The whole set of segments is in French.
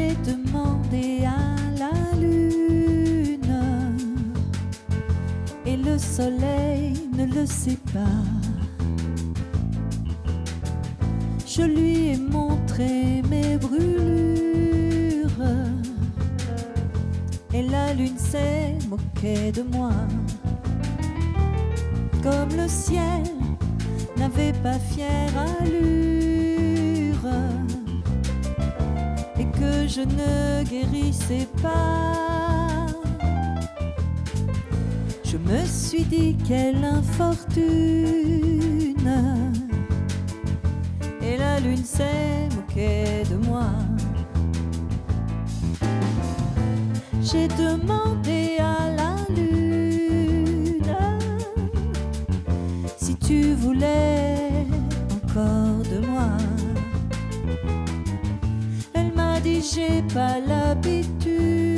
J'ai demandé à la lune et le soleil ne le sait pas. Je lui ai montré mes brûlures et la lune s'est moquée de moi. Comme le ciel n'avait pas fière allure et que je ne guérissais pas, je me suis dit quelle infortune. Et la lune s'est moquée de moi. J'ai demandé à la lune si tu voulais encore de moi. Elle m'a dit j'ai pas l'habitude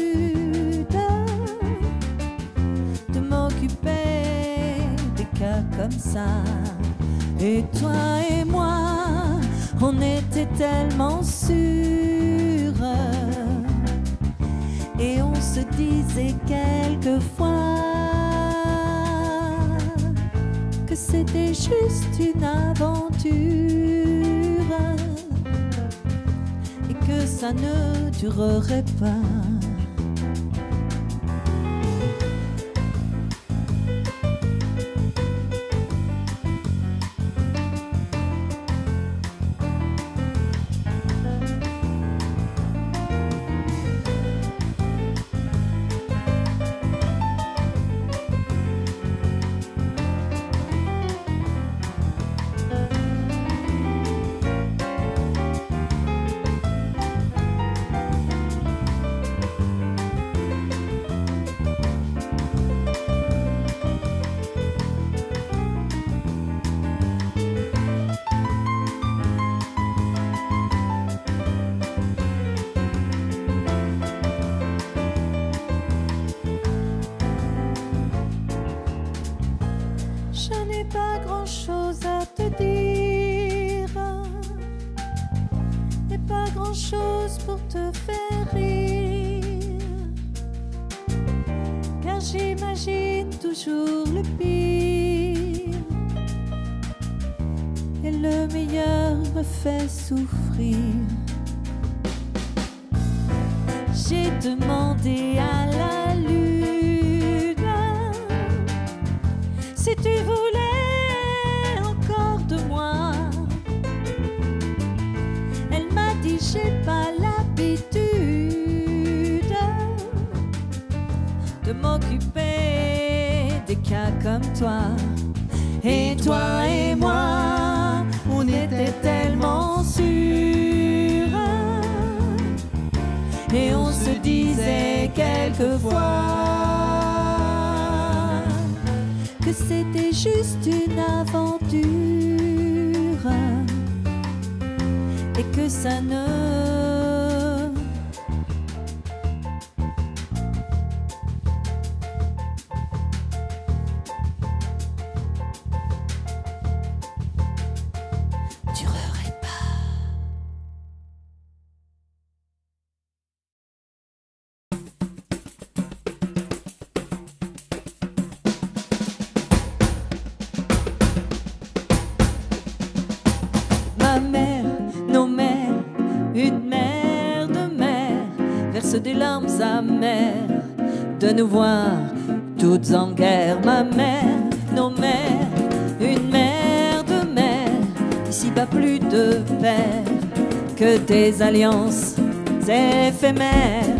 de m'occuper des cas comme ça. Et toi et moi, on était tellement sûrs et on se disait quelquefois que c'était juste une aventure et que ça ne durerait pas. Pas grand-chose à te dire et pas grand-chose pour te faire rire, car j'imagine toujours le pire et le meilleur me fait souffrir. J'ai demandé à la lune si tu voulais j'ai pas l'habitude de m'occuper des cas comme toi. Et toi et moi, on était tellement sûrs et on se disait quelquefois que c'était juste une aventure et que ça ne durerait pas. Ma mère, nos mères, une mère de mère verse des larmes amères de nous voir toutes en guerre. Ma mère, nos mères, une mère de mère, ici pas plus de père que des alliances éphémères.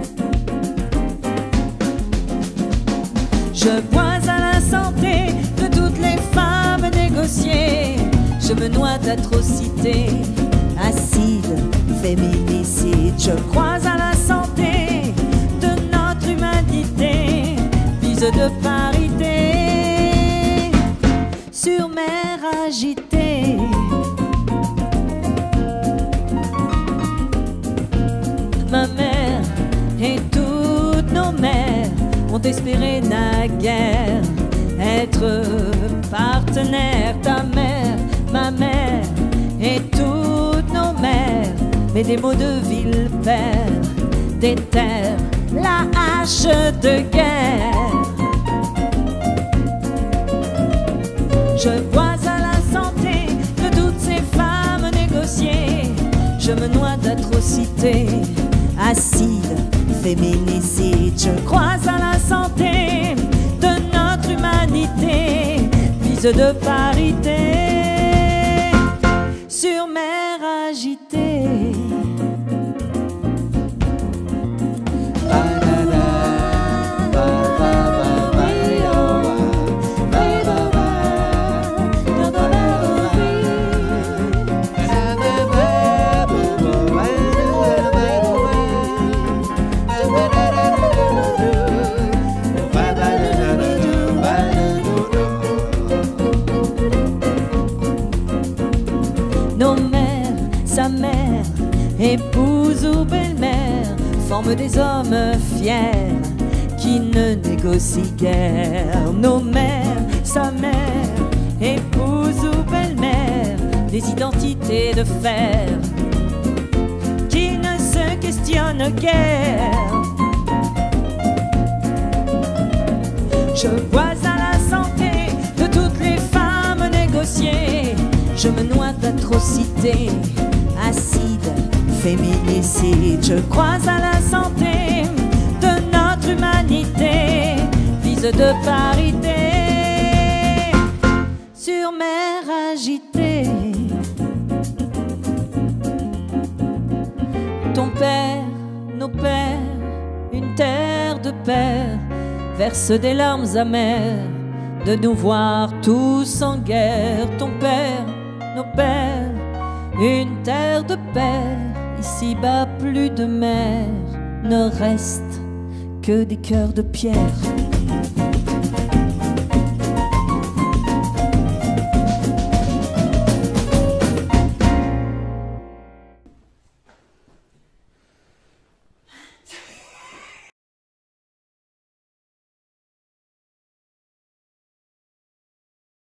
Je bois à la santé de toutes les femmes négociées. Je me noie d'atrocités, acide, féminicide. Je crois à la santé de notre humanité, vise de parité sur mer agitée. Ma mère et toutes nos mères ont espéré naguère être partenaires. Ta mère, ma mère et toutes nos mères mais des mots de vil père, des terres, la hache de guerre. Je bois à la santé de toutes ces femmes négociées. Je me noie d'atrocités, acide, féminicide. Je crois à la santé de notre humanité, vise de parité sur mer agitée. Nos mères, sa mère, épouse ou belle-mère, forment des hommes fiers qui ne négocient guère. Nos mères, sa mère, épouse ou belle-mère, des identités de fer qui ne se questionnent guère. Je bois à la santé de toutes les femmes négociées. Je me noie d'atrocités, acide, féminicide. Je crois à la santé de notre humanité, vise de parité sur mer agitée. Ton père, nos pères, une terre de père, verse des larmes amères de nous voir tous en guerre. Ton père, nos pères, une terre de père, ici-bas plus de mer, ne reste que des cœurs de pierre.